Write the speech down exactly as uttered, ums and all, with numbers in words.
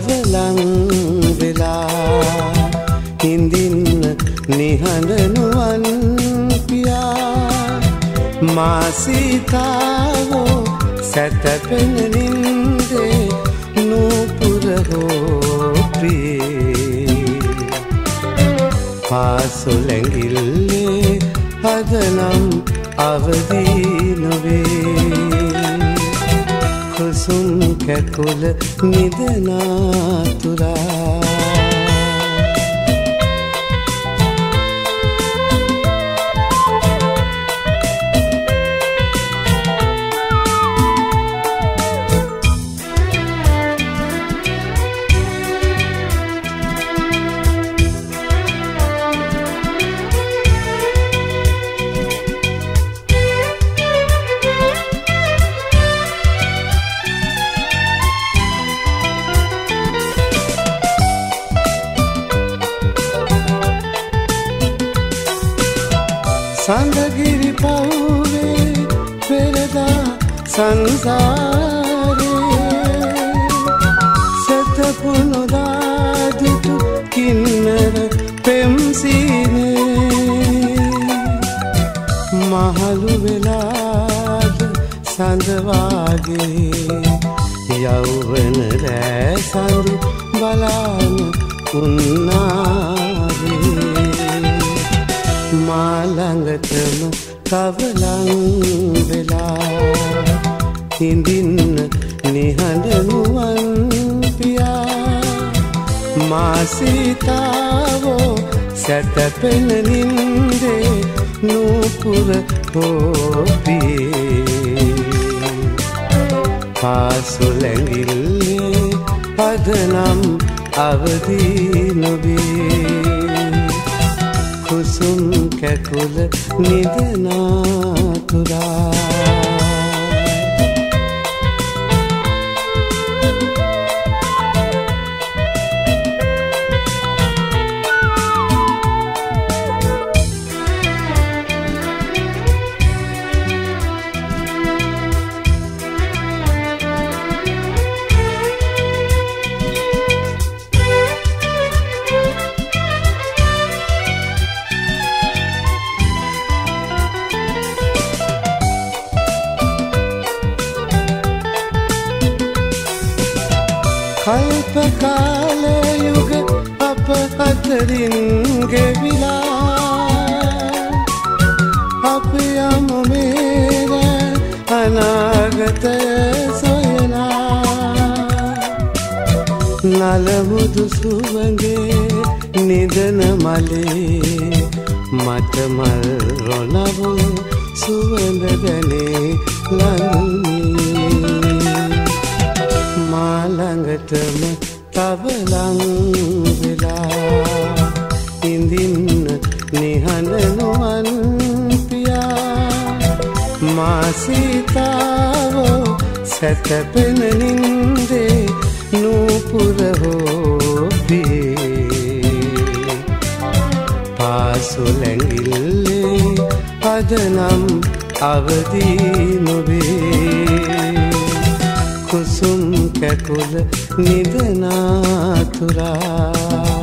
තවලං වෙලා හිඳින්න නිහඬ නුවන් පියා මා සීතාවෝ සැතපෙන නින්දේ නූපුර හෝ ප්‍රියේ පාසොලැඟිල්ලේ අදනම් අවදී නොවේ කුසුම් කැකුල නිදනා තුරා සඳගිරි පවුවේ පෙරදා සංසාරේ සතපුනු දාදුටු කින්නර පෙම්සීනේ මහලු වෙලාද සඳවාගේ යෞවන රෑ සඳු බලාන උන්නාවේ මාළඟටම තවලං වෙලා හිඳින්න නිහඬ නුවන් පියා මා සීතාවෝ සැතපෙන නින්දේ නූපුර හෝ ප්‍රියේ පාසොලැඟිල්ලේ පදනම් අවදී නොවේ කුසුම් කැකුල නිදනා තුරා කල්ප කාල යුග අප අතරින් ගෙවිලා අප යමු මේර අනාගතය සොයලා නලමුදු සුවඳේ නිදන මලේ මට මල් රොණවුන් සුවඳ දැනේ ලන්නේ මාළඟටම තවලං වෙලා හිඳින්න නිහඬ නුවන් පියා මා සීතාවෝ සැතපෙන නින්දේ නූපුර හෝ ප්‍රියේ පාසොලැඟිල්ලේ පදනම් අවදී නොවේ කුසුම් කැකුල නිදනා තුරා